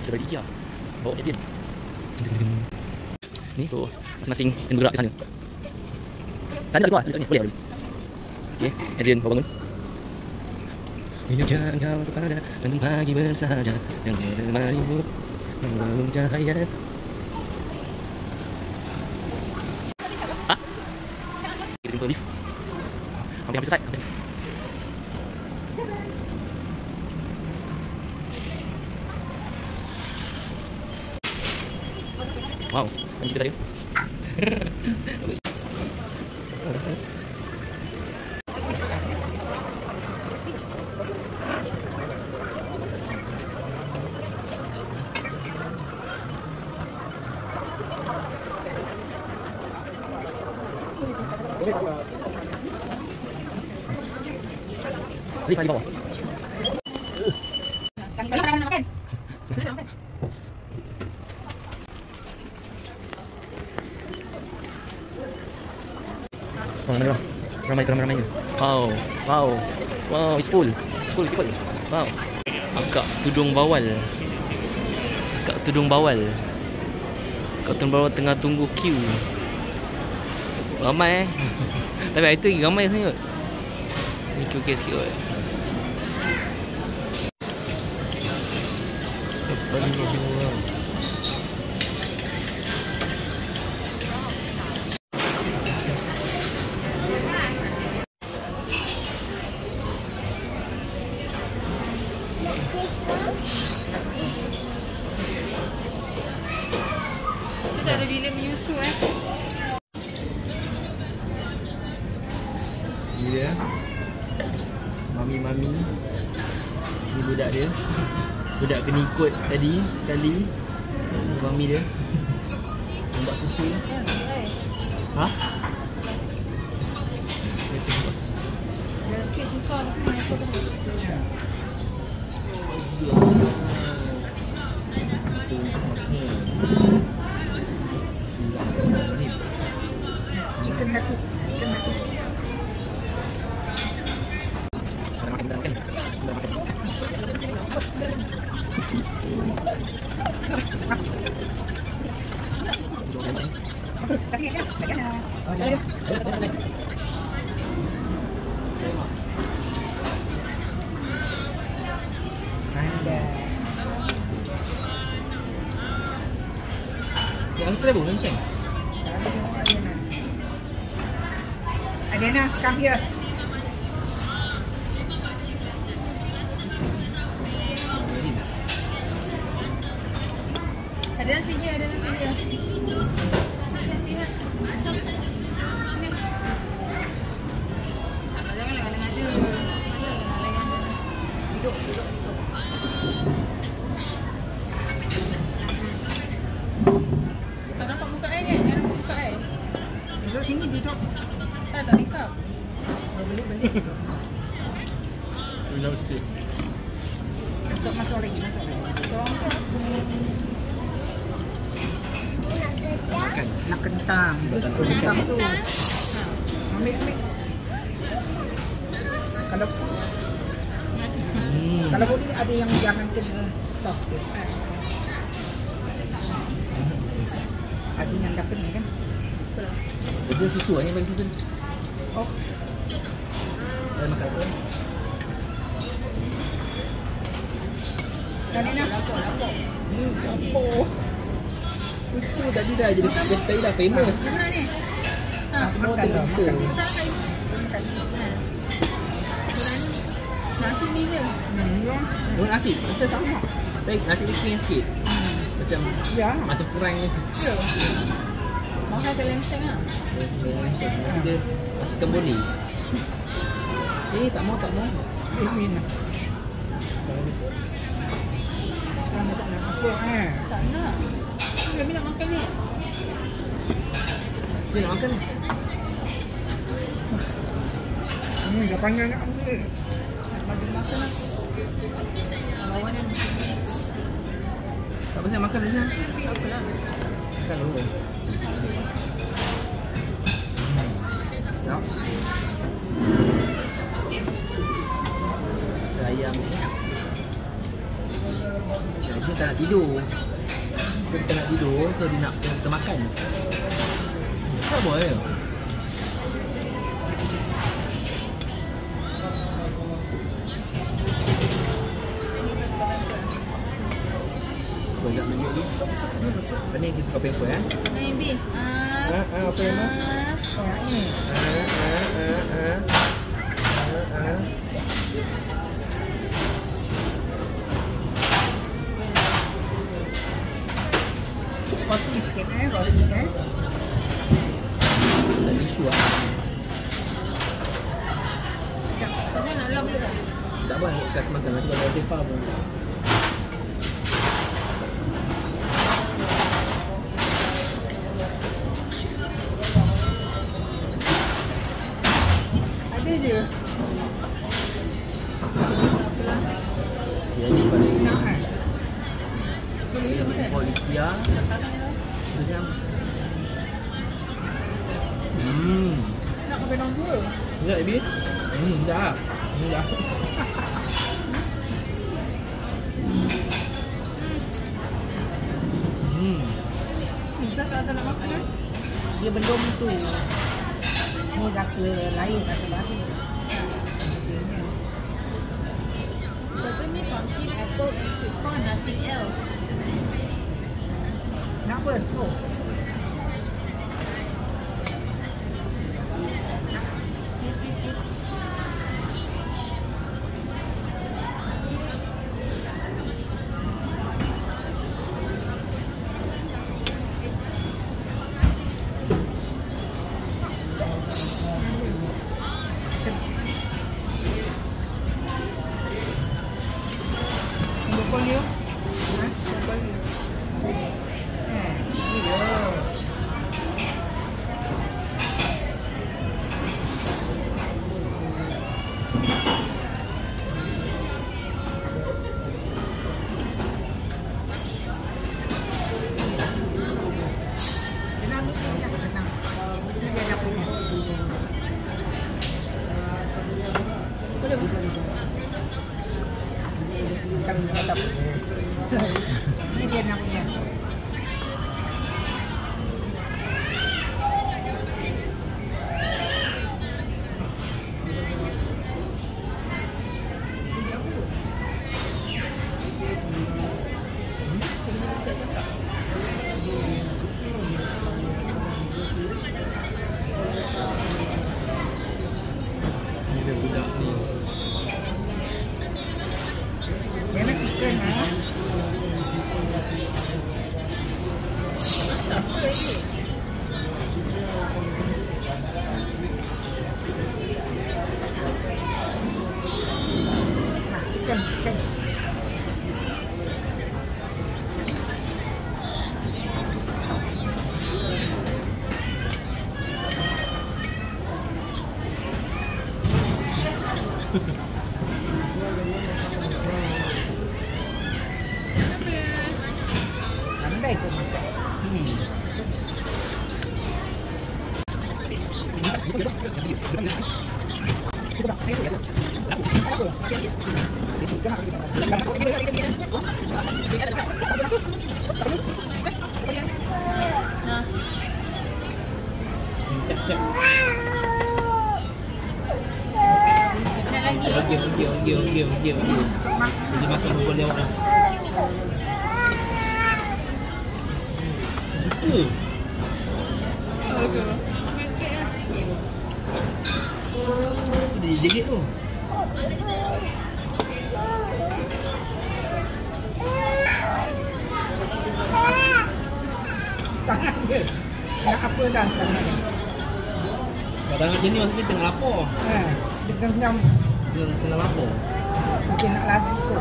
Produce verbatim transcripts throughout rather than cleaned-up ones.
Kita bagi Ikea. Bawa Adrian. Ni tu masing-masing kena bergerak ke sana. Tak ada keluar, boleh tak? Boleh boleh. Okey, Adrian kau bangun. Hidupkan kau kepada dan pagi bersahaja yang menemanimu dalam cahaya. Ah? Kita jumpa lift. Hampir-hampir selesai. Hampir. Wow, ini kita tadi. Lift di bawah. Kalau nak makan. Nak makan. Oh, mana ramai ramai ramai. Wow, wow, wow, it's full, it's full people. Wow. Akak tudung bawal. Akak tudung bawal. Akak tudung bawal tengah tunggu queue. Ramai eh. Tapi hari tu ramai sangat. Ni queue kes sikit kot. Siapa ni orang? Tak ada bila menyusu eh. Dia mami-mami ni budak dia. Budak kena ikut tadi sekali. Ni mami dia. Nampak susu. Ha? Dia tengok buat susu. Dia sikit susah lah sini aku tu. Chicken nugget, chicken nugget. Kasih aja, kasih aja. Oh, ya. Ada. Yang tu boleh Ceng. Adena, come here. Ada nasi dia, ada nasi dia. Jangan lengah-lengah je. Duduk, duduk. Tak nampak muka air kan? Jangan nampak muka air. Duduk sini, duduk. Tak, tak lengkap. Balik-balik. Minum sikit. Masuk, masuk lagi, masuk lagi. Korang ke? Makan. Nak kentang. Kentang tu. Ambil, ambil. Kalau Hmm. kalau boleh ada yang jangan kena sos ke. Ada yang dah kena kan? Dia susu ni bagi susu. Oh, Dah makan apa? tadi nak lapor, lapor. Hmm, apa? Susu tadi dah jadi kedai dah famous. Mana ni? Ha, Semua makan tengok dah, kita. makan. tak makan. Makan. Nasi ni je. Hmm, ya. Dengan nasi, rasa sama. Tapi nasi dia kering sikit. Macam Ya. macam kurang ni. Ya. Mahal ke lenseng lah. Nanti dia rasa kembali. Eh, tak mau, tak mau. Eh, minum. Sekarang tak nak masuk eh. Tak nak. Kami nak makan ni. Dia nak makan. Hmm, dah panggil nak ambil. Bagi makan lah. Lawan yang Tak pasal makan macam mana? tak apalah. Makan dulu. Ya. Sayang. Dia tak nak tidur. Dia tak nak tidur, so dia nak kita makan. Tak boleh. Banyak minyak ni. Apa ni kita pakai apa eh? Main bis. Ah. Ah, ah, apa yang mana? Ah. Ni. Ah, ah, ah, ah. Ah, ah. Roti sikit eh, roti eh. Tak tisu lah. Sedap. Mana nak lap ke tak? Tak apa, kasih makan. Nanti kalau ada depa pun. Ada je. Dia ni paling Nak eh. Boleh je makan. Policia. Macam. Hmm. Nak makan orang tua. Sekejap, Ibi. Hmm, dah. Hmm, dah. Hmm. Ni tak tak nak makan kan? Dia belum tu. Ni rasa lain, rasa baru. Satu ni pumpkin, apple and sweet corn, nothing else. Nak apa tu? Nombor folio. Ha? Nombor folio. Eh, ni dia. Senang ni senang, senang. Ini dia dah punya. Boleh buka. Bukan tetap. Ini dia nak punya. Ni dia budak ni. Dia nak chicken eh. Nah, chicken, chicken. Pandai kau makan. Hmm. Nah, Cep, cep. nak lagi. Okey, okey, okey, okey, okey, okey. Semak. Jadi makan bubur lewat dah. Itu. Oh, tu. Okey lah. Itu dia jegit tu. Tangan dia. Nak apa dah tangan dia? Kalau tangan macam ni maksudnya tengah lapar. Eh, dia genggam. Dia tengah lapar. Mungkin nak lagi tu.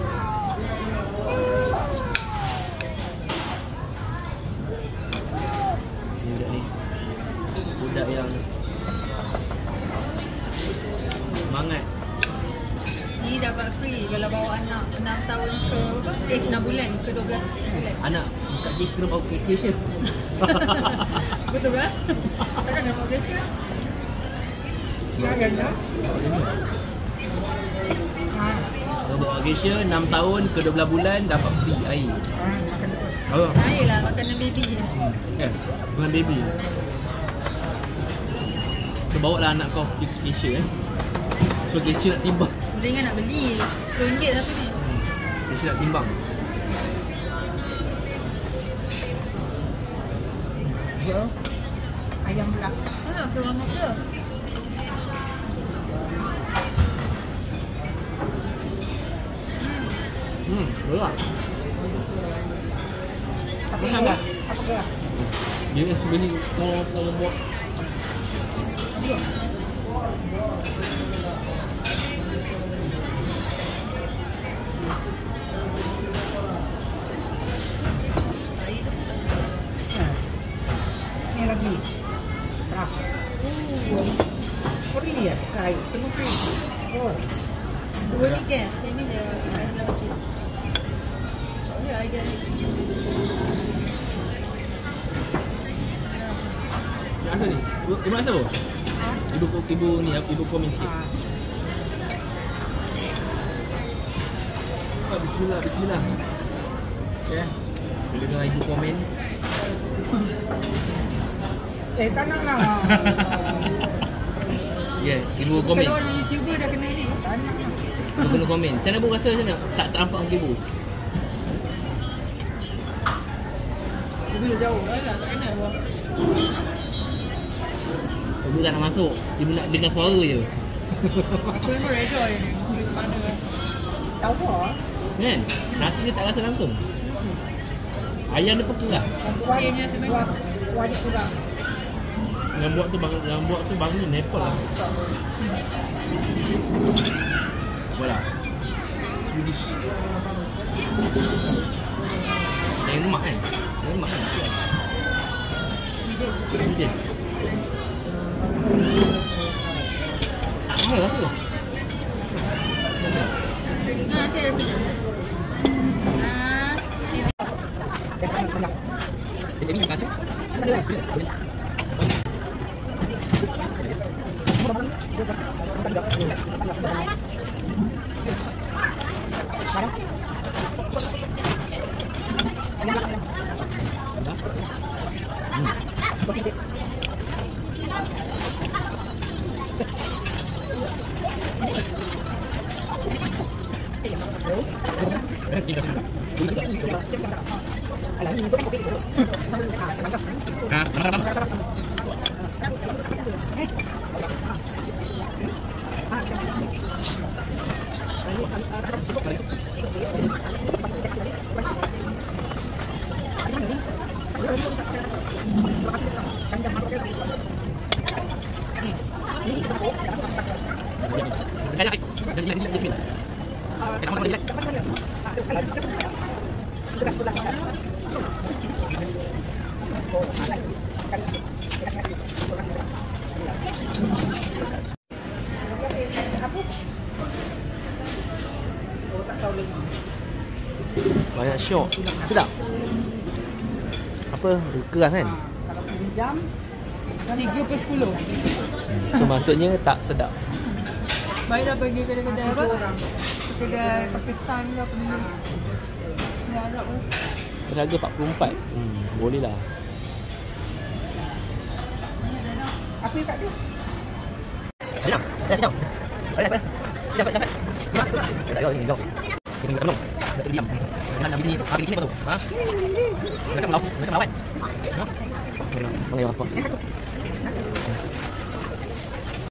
Ni budak ni. Budak yang semangat. Ni dapat free kalau bawa anak enam tahun ke apa? Eh, enam bulan ke dua belas bulan. Anak buka gift terus bawa vacation. Betul kan? Takkan nak bawa gesture? Siapa yang dah? Ha. So Kalau bawa Malaysia enam tahun ke dua belas bulan dapat free air. Ah, makan terus. Oh. Air lah, makanan baby. Kan? Bukan baby. So bawa lah anak kau pergi ke Malaysia eh. So Malaysia nak timbang. Dia ingat nak beli sepuluh ringgit satu ni. Malaysia nak timbang. Ya. Ayam pula. Mana suruh mamak ke? Hmm, berat. Apa kelah? Apa kelah? Dia ni beli mau mau buat. Ni lagi. Keras. Oh. Free ya? Kai. Semua free. Oh. Dua ni gas. Yang ni dia gas lah okey. Ya, I get it. Yang asal ni? Ibu, ibu rasa apa? Ha? Ibu, ibu ni, ibu komen sikit. Ah. Oh, bismillah, bismillah. Okay. Bila dengar ibu komen. Eh, tak nak lah. Ya, yeah, ibu komen. Kalau orang YouTuber dah kena ni. Tak nak lah. Ibu nak komen. Macam mana ibu rasa macam mana? Tak ternampak muka ibu? Ibu dah jauh. Alah, tak kenal apa. Ibu tak nak masuk. Ibu nak dengar suara je. Aku memang reda je ni. Di mana kan. Tahu apa? Kan? Nasi dia tak rasa langsung. Ayam dia pekak lah. Kuat, Airnya sebenarnya. kuat, kuat dia kurang. Yang buat tu bang, yang buat tu bangsa Nepal lah. Apa lah? Swedish. Yang lemak kan? Yang lemak kan? Sweden. Sweden. Mahal lah tu. Ha, nanti ada sini. Ah, Dia banyak banyak. Dia ni makan tu. Banyak syok. Sedap. Apa? Keras kan? Kalau tujuh jam, tiga per sepuluh. So maksudnya tak sedap. Baiklah pergi kedai-kedai apa? Kedai Pakistan ke apa ni? Kedai Arab ke? Tenaga empat puluh empat. Hmm, boleh lah. apa yang tak ada? Sedap. Sedap, sedap. Boleh, boleh. Sedap, sedap. Sedap. Tak ada ni, jom. Kita minta tolong. Dah terdiam. Jangan nak sini. Habis sini apa tu? Ha? Mereka melawan. Mereka melawan. Ha? Mereka melawan apa?